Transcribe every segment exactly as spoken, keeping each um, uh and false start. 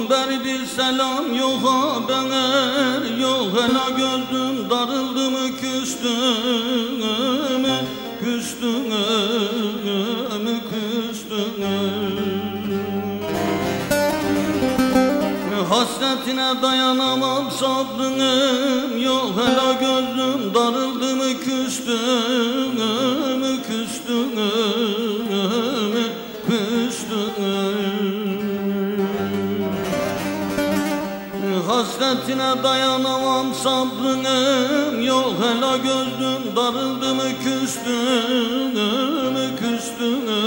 Yoldan beri bir selam yok haber yok. Hele gözüm darıldı mı küstü mü, küstü mü, küstü mü? Hasretine dayanamam sabrım yok. Hele gözüm darıldı mı küstü mü, küstü mü, küstü mü? Hasretine dayanamam sabrım yok. Hele gözüm darıldı mı küstü mü, küstü mü,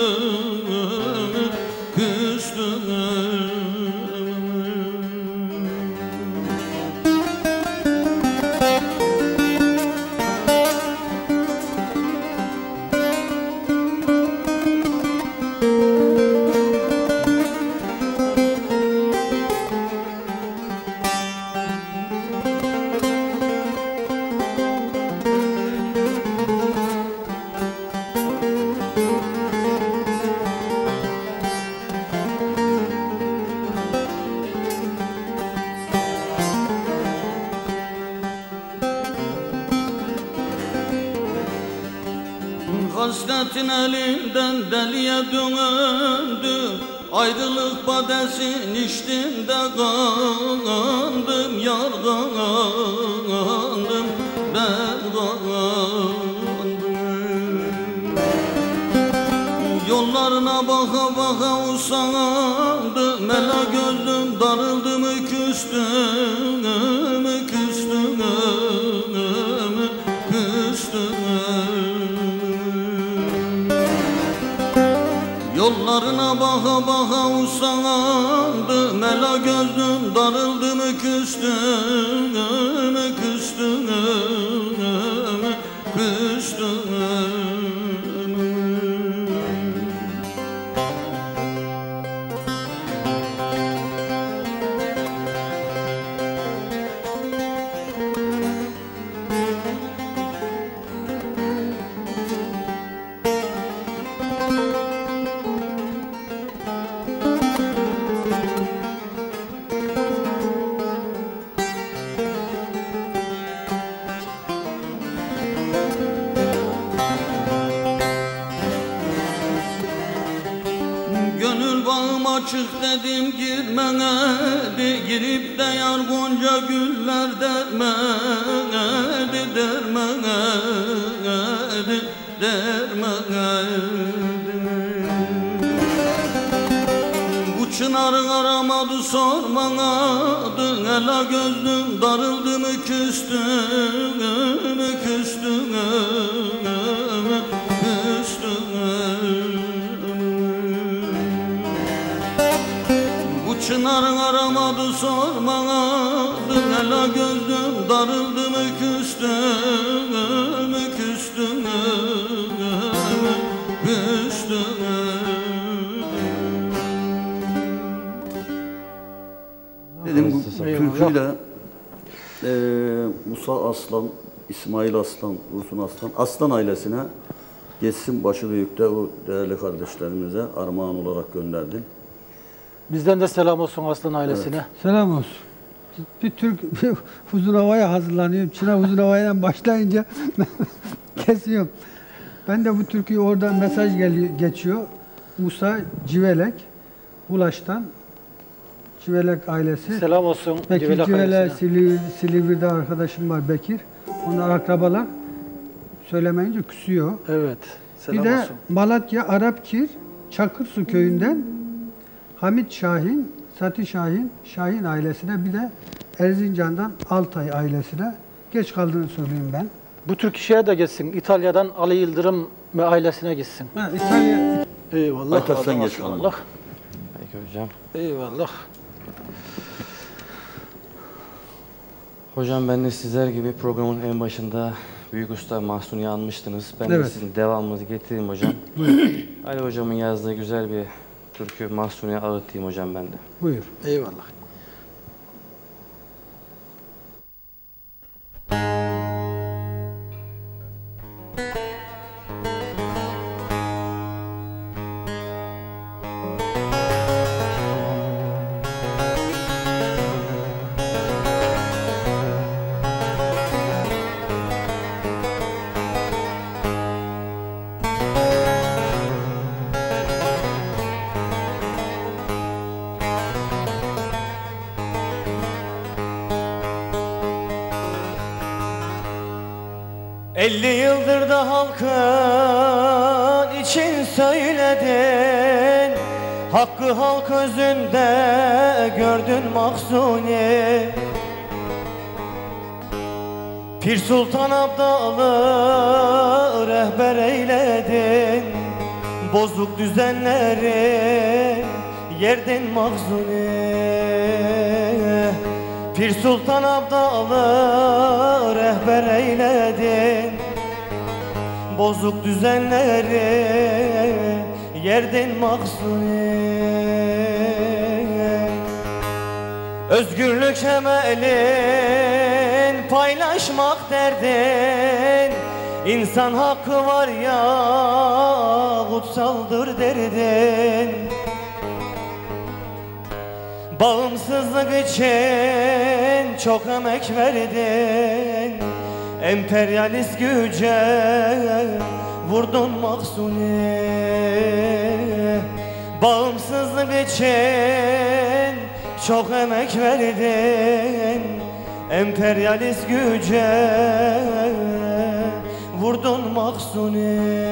küstü mü? Hasretin elimden deliye döndü. Ayrılık badesini içtim de kandım. Yar kandım, ben kandım. Yollarına baka baka usandım. Mela gözüm darıldı mı küstü mü, küstü mü, küstü mü? Yollarına baka baka usandım. Mela gözüm darıldı mı küstü mü, küstü mü, küstü mü? Gönül bağım açık dedim girmedi. Girip de yar gonca güller dermedi, dermedi, dermedi. Bu çınarın aramadı sormadı. Hele gözüm darıldı mı küstü mü, küstü mü, küstü mü? Çınarın aramadı sormadı. Hele gözüm darıldı mı küstü mü, küstü mü, küstü mü? Dedim bu türküyle e, Musa Aslan, İsmail Aslan, Dursun Aslan, Aslan ailesine geçsin başı büyükte o değerli kardeşlerimize armağan olarak gönderdim. Bizden de selam olsun Aslan ailesine. Evet. Selam olsun. Bir Türk bir Huzurava'ya hazırlanıyorum. Çınar Huzurava'dan başlayınca kesiyorum. Ben de bu türküyü oradan mesaj geliyor, geçiyor. Musa Civelek, Ulaş'tan Civelek ailesi. Selam olsun Bekir Civelek Civelek, ailesine. Silivri, Silivri'de arkadaşım var Bekir. Onlar akrabalar. Söylemeyince küsüyor. Evet. Selam Bir de olsun. Malatya Arapkir, Çakırsu köyünden Hamit Şahin, Sati Şahin, Şahin ailesine, bir de Erzincan'dan Altay ailesine. Geç kaldığını söyleyeyim ben. Bu Türk şeye de gitsin. İtalya'dan Ali Yıldırım ve ailesine gitsin. Ha, İtalya... Eyvallah. Aytaç sen Allah geç kalın. Allah. Peki hocam. Eyvallah. Hocam ben de sizler gibi programın en başında Büyük Usta Mahsuni'yi anmıştınız. Ben Evet. de sizin devamınızı getireyim hocam. Ali hocamın yazdığı güzel bir türkü Mahsuni'ye ağıtayım hocam ben de. Buyur. Eyvallah. Elli yıldır da halkın için söyledin, hakkı halk özünde gördün Mahzuni. Pir Sultan Abdal'ı rehber eyledin, bozuk düzenleri yerdin Mahzuni. Pir Sultan Abdal'ı rehber eyledin, bozuk düzenleri yerdin Mahzuni. Özgürlük emelin paylaşmak derdin, İnsan hakkı var ya kutsaldır derdin. Bağımsızlık için çok emek verdin, emperyalist güce vurdun Mahzuni. Bağımsızlık için çok emek verdin, emperyalist güce vurdun Mahzuni.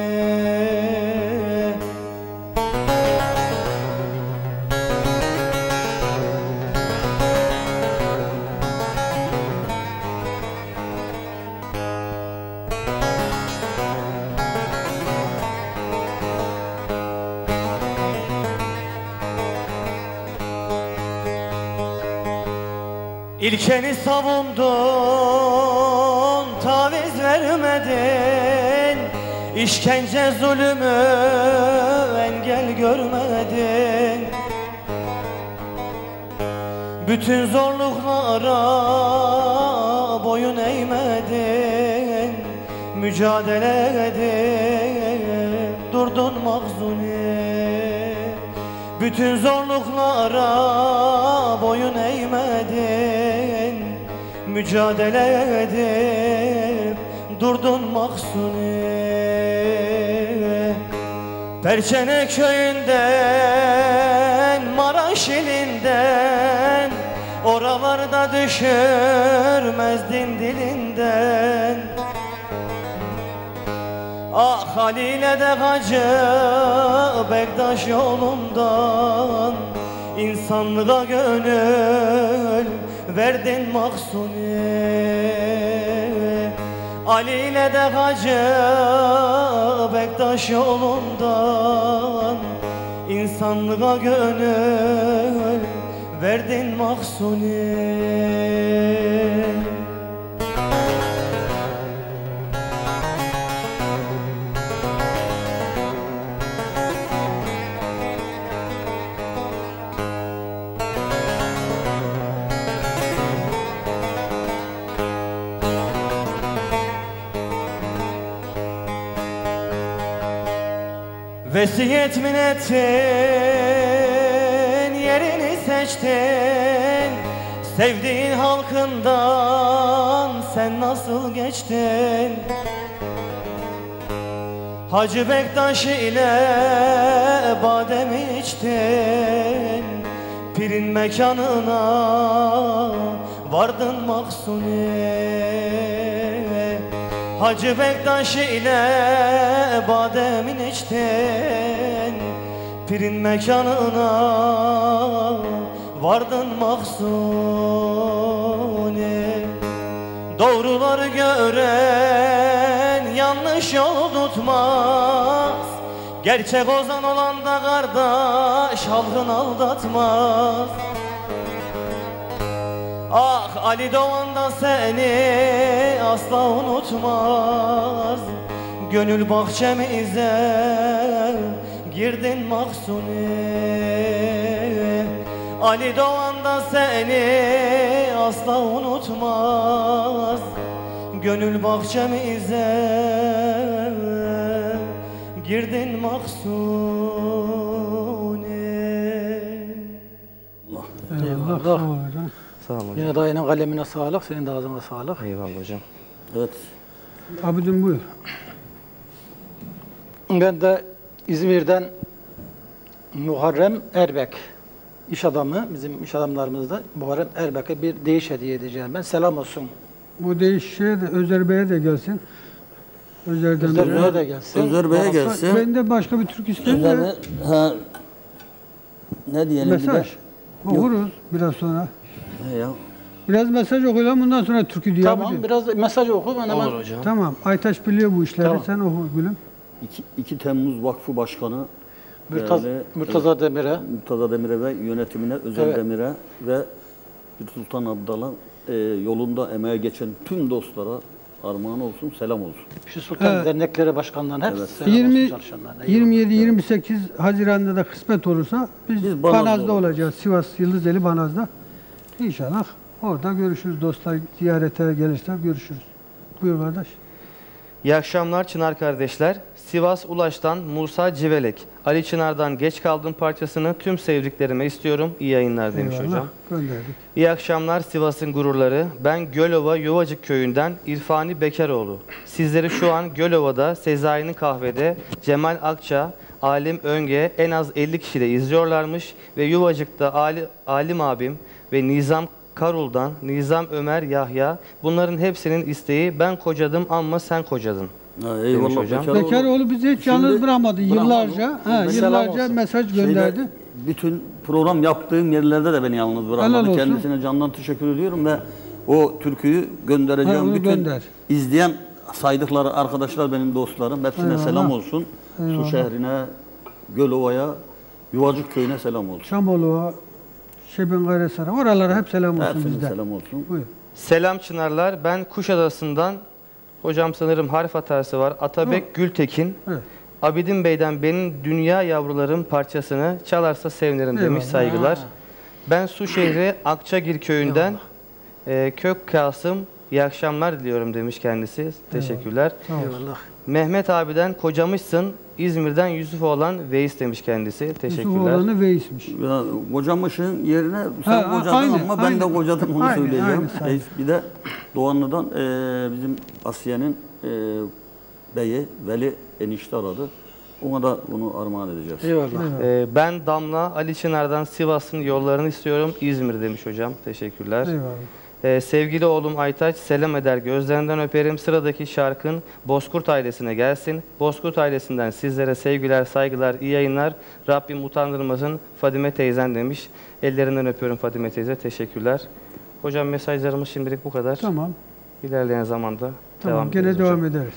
İlkeni savundun, taviz vermedin, İşkence zulümü engel görmedin. Bütün zorluklara boyun eğmedin, mücadele edip durdun Mahzuni. Bütün zorluklara boyun eğmedin, mücadele edip durdun Mahzuni. Perçene köyünden, Maraş ilinden, oralarda düşürmezdin dilinden. Ah Halil'e de Hacı Bektaş yolundan, İnsanlığa gönül verdin Mahzuni. Ali'yle de Hacı Bektaş yolundan, İnsanlığa gönül verdin Mahzuni. Vesiyet min ettin, yerini seçtin, sevdiğin halkından sen nasıl geçtin? Hacı Bektaş ile badem içtin, pirin mekanına vardın Mahzuni. Hacı Bektaş ile bademin içtin, pirin mekanına vardın Mahzuni. Doğruları gören yanlış yol tutmaz, gerçek ozan olan da kardeş halkın aldatmaz. Ah Ali Doğan da seni asla unutmaz, gönül bahçemize girdin Mahzuni. Ali Doğan da seni asla unutmaz, gönül bahçemize girdin Mahzuni. Eyvallah. Sağ ol hocam. Sağ olun hocam. Yine dayının kalemine sağlık, senin de ağzına sağlık. Eyvallah hocam. Evet. Abidin buyur. Ben de İzmir'den Muharrem Erbek, iş adamı, bizim iş adamlarımızda Muharrem Erbek'e bir değiş hediye edeceğim ben. Selam olsun. Bu değişikliğe de Özer Bey'e de gelsin. Özer'den Özer beri. Bey'e de gelsin. Özer Bey'e gelsin. Ben de başka bir Türk istiyorum Özer da Bey, ha, ne diyelim bir de? mesaj. Okuruz biraz sonra. Ne ya? Biraz mesaj okuyalım bundan sonra türkü diye. Tamam, yapacağız. biraz mesaj oku. Ben hemen Olur hocam. Tamam. Aytaç biliyor bu işleri. Tamam. Sen oku gülüm. iki, iki Temmuz Vakfı Başkanı Mürtaz, değerli Murtaza Demir'e. Murtaza Demir'e ve yönetimine, Özel Evet. Demir'e ve Sultan Abdal'a e, yolunda emeğe geçen tüm dostlara armağan olsun, selam olsun. Şu Sultan Evet. dernekleri başkanlarına hepsi Evet. selam olsun yirmi, çalışanlarına. yirmi yedi yirmi sekiz Haziran'da da kısmet olursa biz, Biz Banaz'da Banaz'da olacağız. olacağız. Sivas Yıldızeli Banaz'da. İnşallah orada görüşürüz. Dostlar ziyarete gelirse görüşürüz. Buyur kardeş. İyi akşamlar Çınar kardeşler. Sivas Ulaş'tan Musa Civelek. Ali Çınar'dan Geç Kaldım parçasını tüm sevdiklerime istiyorum. İyi yayınlar demiş Eyvallah. hocam. Gönderdik. İyi akşamlar Sivas'ın gururları. Ben Gölova Yuvacık köyünden İrfani Bekaroğlu. Sizleri şu an Gölova'da, Sezai'nin kahvede Cemal Akça, Alim Önge en az elli kişi de izliyorlarmış ve Yuvacık'ta Ali, Alim abim ve Nizam Karul'dan Nizam Ömer Yahya, bunların hepsinin isteği ben kocadım ama sen kocadın. Ha, Demiş eyvallah hocam. Bekaroğlu. Bekaroğlu bizi hiç yalnız Şimdi- bırakmadı. Yıllarca, ha, Selam yıllarca olsun. mesaj Şeyde, gönderdi. bütün program yaptığım yerlerde de beni yalnız Helal bırakmadı. olsun. Kendisine candan teşekkür ediyorum ve o türküyü göndereceğim. Ha, onu bütün gönder. izleyen saydıkları arkadaşlar benim dostlarım. Hepsine Eyvallah. selam olsun. Su şehrine, Gölova'ya, Yuvacık köyüne selam olsun. Çamoluğa, Şebin Gayresara. Oralara hep selam olsun Hepsine bizden. selam olsun. Buyur. Selam Çınarlar. Ben Kuşadası'ndan, hocam sanırım harf hatası var. Atabek Gültekin. Evet. Abidin Bey'den benim Dünya Yavrularım parçasını çalarsa sevinirim demiş, Eyvallah. saygılar. Ben Suşehri Akçagil köyünden e, Kök Kasım iyi akşamlar diliyorum demiş kendisi. Teşekkürler. Sağ ol. Eyvallah. Mehmet abiden kocamışsın. İzmir'den Yusuf olan Veys demiş kendisi. Yusuf Teşekkürler. oğlanı Veys'miş. Ya, kocamışın yerine sen Ha, kocadın aynı, ama ben aynı. de kocadım onu Aynı, söyleyeceğim. aynı sayı. E, bir de Doğanlı'dan e, bizim Asiye'nin e, beyi Veli enişte aradı. Ona da bunu armağan edeceğiz. Eyvallah. E, ben Damla Ali Çınar'dan Sivas'ın yollarını istiyorum. İzmir demiş hocam. Teşekkürler. Eyvallah. Ee, sevgili oğlum Aytaç selam eder gözlerinden öperim. Sıradaki şarkın Bozkurt ailesine gelsin. Bozkurt ailesinden sizlere sevgiler, saygılar, iyi yayınlar. Rabbim utandırmasın Fadime teyzen demiş. Ellerinden öpüyorum Fadime teyze. Teşekkürler. Hocam mesajlarımız şimdilik bu kadar. Tamam. İlerleyen zamanda Tamam. devam Gene ederiz devam hocam. ederiz.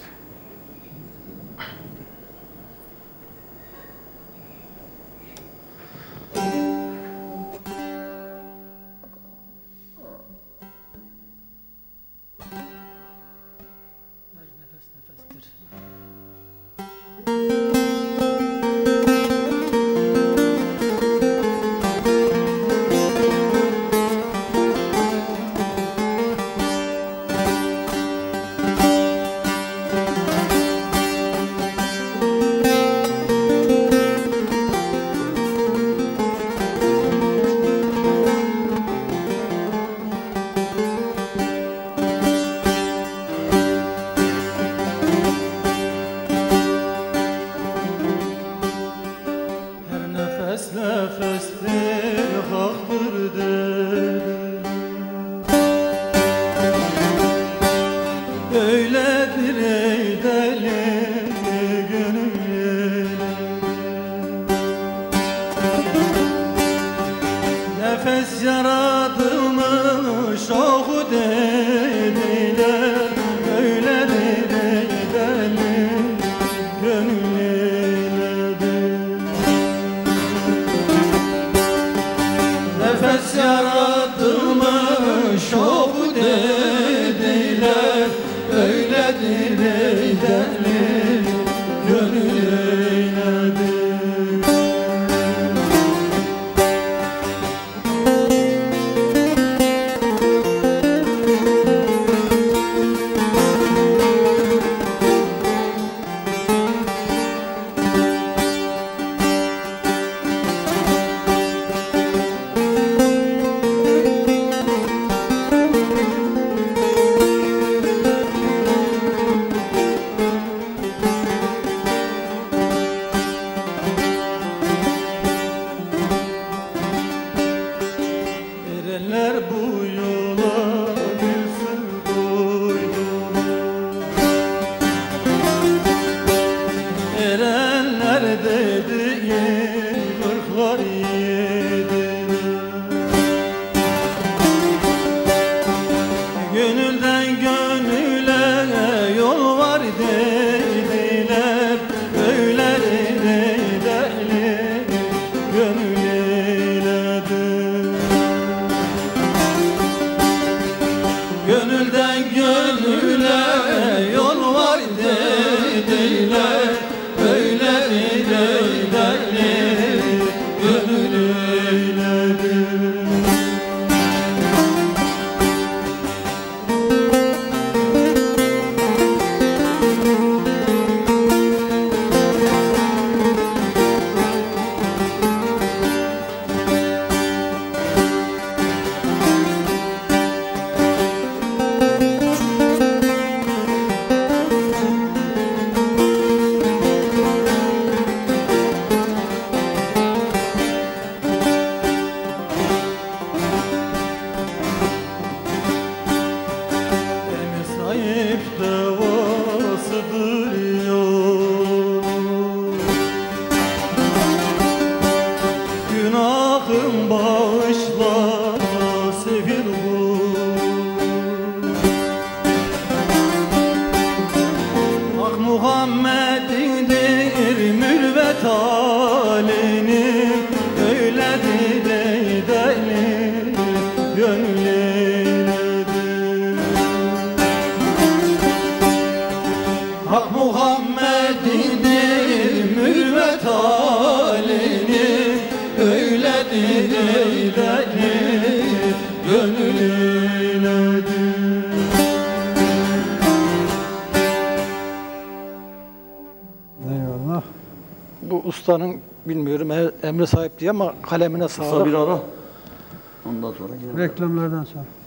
yolu. Günahım bağışla sefil bu. Hak Muhammed'indir mürvet halinin, öyledir eydelir gönül eyledir. Hak Muhammed'indir mürvet halinin, öyledir eyledir gönül eyledir. Eyvallah. Bu ustanın bilmiyorum e- emri sahip diye ama kalemine Kısa sağlık. bir ara. Ondan sonra yine. Reklamlardan sonra.